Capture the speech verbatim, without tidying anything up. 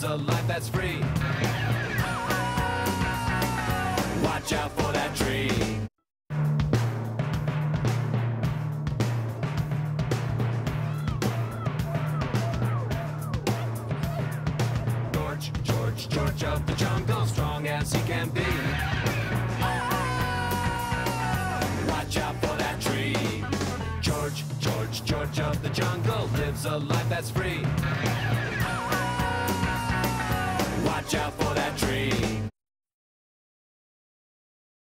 lives a life that's free. Watch out for that tree. George, George, George of the jungle, strong as he can be. Watch out for that tree. George, George, George of the jungle, lives a life that's free. Watch out for that tree.